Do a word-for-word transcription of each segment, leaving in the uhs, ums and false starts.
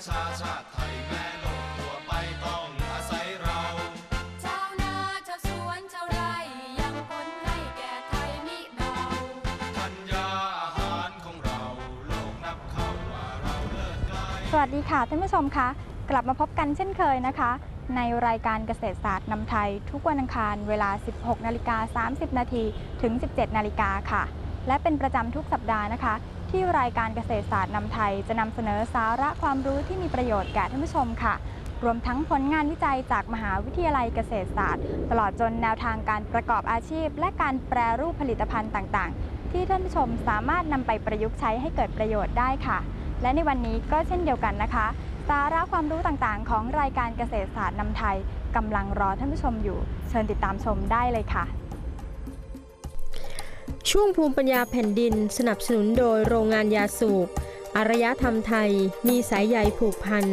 ชาชาติไทยแม้โลกทั่วไปต้องอาศัยเราชาวนาชาวสวนชาวไร่ยังผลให้แก่ไทยมิเบาธัญญาอาหารของเราโลกนับเข้าว่าเราเลิศไกลสวัสดีค่ะท่านผู้ชมคะกลับมาพบกันเช่นเคยนะคะในรายการเกษตรศาสตร์นำไทยทุกวันอังคารเวลา สิบหกนาฬิกาสามสิบนาทีถึง สิบเจ็ดนาฬิกาค่ะและเป็นประจำทุกสัปดาห์นะคะที่รายการเกษตรศาสตร์นำไทยจะนำเสนอสาระความรู้ที่มีประโยชน์แก่ท่านผู้ชมค่ะรวมทั้งผลงานวิจัยจากมหาวิทยาลัยเกษตรศาสตร์ตลอดจนแนวทางการประกอบอาชีพและการแปรรูปผลิตภัณฑ์ต่างๆที่ท่านผู้ชมสามารถนำไปประยุกต์ใช้ให้เกิดประโยชน์ได้ค่ะและในวันนี้ก็เช่นเดียวกันนะคะสาระความรู้ต่างๆของรายการเกษตรศาสตร์นำไทยกำลังรอท่านผู้ชมอยู่เชิญติดตามชมได้เลยค่ะช่วงภูมิปัญญาแผ่นดินสนับสนุนโดยโรงงานยาสูบอารยธรรมไทยมีสายใยผูกพัน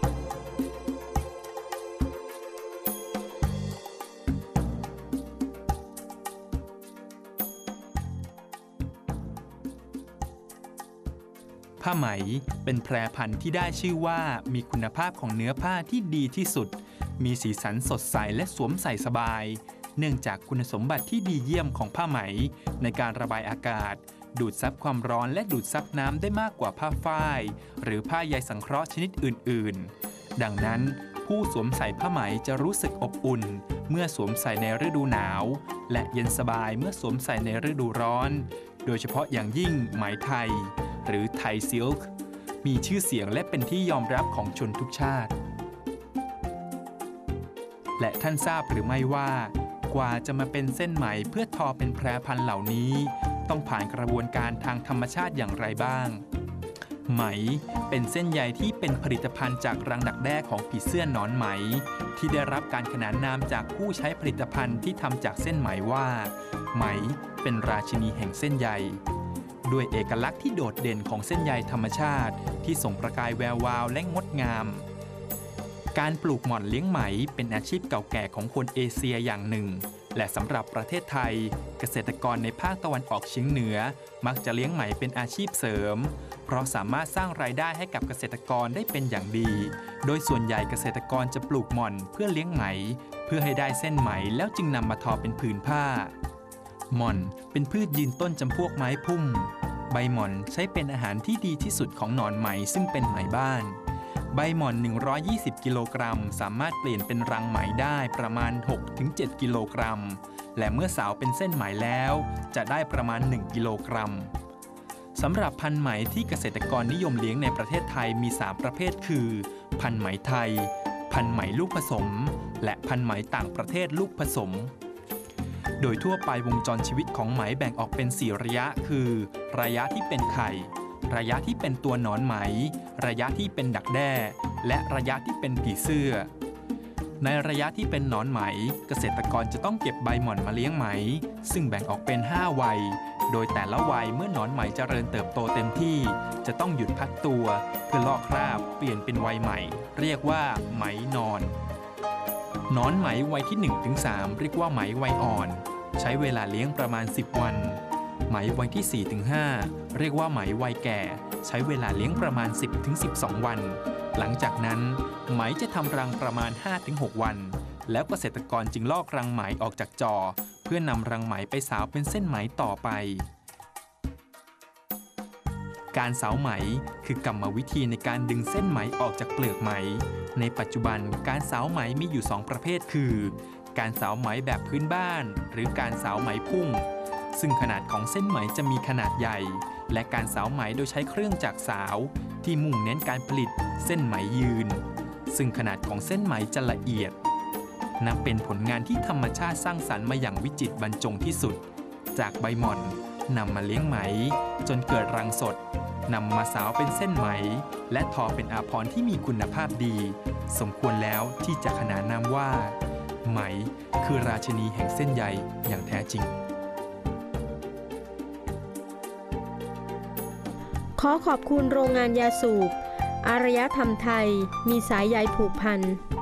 ผ้าไหมเป็นแพรพันธุ์ที่ได้ชื่อว่ามีคุณภาพของเนื้อผ้าที่ดีที่สุดมีสีสันสดใสและสวมใส่สบายเนื่องจากคุณสมบัติที่ดีเยี่ยมของผ้าไหมในการระบายอากาศดูดซับความร้อนและดูดซับน้ำได้มากกว่าผ้าฝ้ายหรือผ้าใยสังเคราะห์ชนิดอื่นๆดังนั้นผู้สวมใส่ผ้าไหมจะรู้สึกอบอุ่นเมื่อสวมใส่ในฤดูหนาวและเย็นสบายเมื่อสวมใส่ในฤดูร้อนโดยเฉพาะอย่างยิ่งไหมไทยหรือไทยซิลค์มีชื่อเสียงและเป็นที่ยอมรับของชนทุกชาติและท่านทราบหรือไม่ว่ากว่าจะมาเป็นเส้นไหมเพื่อทอเป็นแพรพันธุ์เหล่านี้ต้องผ่านกระบวนการทางธรรมชาติอย่างไรบ้างไหมเป็นเส้นใยที่เป็นผลิตภัณฑ์จากรังดักแด้ของผีเสื้อหนอนไหมที่ได้รับการขนานนามจากผู้ใช้ผลิตภัณฑ์ที่ทำจากเส้นไหมว่าไหมเป็นราชินีแห่งเส้นใยด้วยเอกลักษณ์ที่โดดเด่นของเส้นใยธรรมชาติที่ส่งประกายแวววาวและงดงามการปลูกหม่อนเลี้ยงไหมเป็นอาชีพเก่าแก่ของคนเอเชียอย่างหนึ่งและสำหรับประเทศไทยเกษตรกรในภาคตะวันออกเฉียงเหนือมักจะเลี้ยงไหมเป็นอาชีพเสริมเพราะสามารถสร้างรายได้ให้กับเกษตรกรได้เป็นอย่างดีโดยส่วนใหญ่เกษตรกรจะปลูกหม่อนเพื่อเลี้ยงไหมเพื่อให้ได้เส้นไหมแล้วจึงนำมาทอเป็นผืนผ้าหม่อนเป็นพืชยืนต้นจำพวกไม้พุ่มใบหม่อนใช้เป็นอาหารที่ดีที่สุดของหนอนไหมซึ่งเป็นไหมบ้านใบหม่อนหนึ่งร้อยยี่สิบกิโลกรัมสามารถเปลี่ยนเป็นรังไหมได้ประมาณ หกถึงเจ็ด กิโลกรัมและเมื่อสาวเป็นเส้นไหมแล้วจะได้ประมาณหนึ่งกิโลกรัมสำหรับพันธุ์ไหมที่เกษตรกรนิยมเลี้ยงในประเทศไทยมีสามประเภทคือพันธุ์ไหมไทยพันธุ์ไหมลูกผสมและพันธุ์ไหมต่างประเทศลูกผสมโดยทั่วไปวงจรชีวิตของไหมแบ่งออกเป็นสี่ระยะคือระยะที่เป็นไข่ระยะที่เป็นตัวหนอนไหมระยะที่เป็นดักแด้และระยะที่เป็นผีเสื้อในระยะที่เป็นหนอนไหมเกษตรกรจะต้องเก็บใบหม่อนมาเลี้ยงไหมซึ่งแบ่งออกเป็นห้าวัยโดยแต่ละวัยเมื่อหนอนไหมเจริญเติบโตเต็มที่จะต้องหยุดพักตัวเพื่อลอกคราบเปลี่ยนเป็นวัยใหม่เรียกว่าไหมนอนหนอนไหมวัยที่ หนึ่งถึงสาม เรียกว่าไหมวัยอ่อนใช้เวลาเลี้ยงประมาณสิบวันไหมวัยที่ สี่ถึงห้า เรียกว่าไหมวัยแก่ใช้เวลาเลี้ยงประมาณ สิบถึงสิบสอง วันหลังจากนั้นไหมจะทำรังประมาณ ห้าถึงหก วันแล้วเกษตรกรจึงลอกรังไหมออกจากจอเพื่อนำรังไหมไปสาวเป็นเส้นไหมต่อไปการสาวไหมคือกรรมวิธีในการดึงเส้นไหมออกจากเปลือกไหมในปัจจุบันการสาวไหมมีอยู่สองประเภทคือการสาวไหมแบบพื้นบ้านหรือการสาวไหมพุ่งซึ่งขนาดของเส้นไหมจะมีขนาดใหญ่และการสาวไหมโดยใช้เครื่องจักรสาวที่มุ่งเน้นการผลิตเส้นไหมยืนซึ่งขนาดของเส้นไหมจะละเอียดนับเป็นผลงานที่ธรรมชาติสร้างสรรค์มาอย่างวิจิตรบรรจงที่สุดจากใบหม่อนนำมาเลี้ยงไหมจนเกิดรังสดนำมาสาวเป็นเส้นไหมและทอเป็นอาภรณ์ที่มีคุณภาพดีสมควรแล้วที่จะขนานนามว่าไหมคือราชินีแห่งเส้นใยอย่างแท้จริงขอขอบคุณโรงงานยาสูบอารยธรรมไทยมีสายใยผูกพัน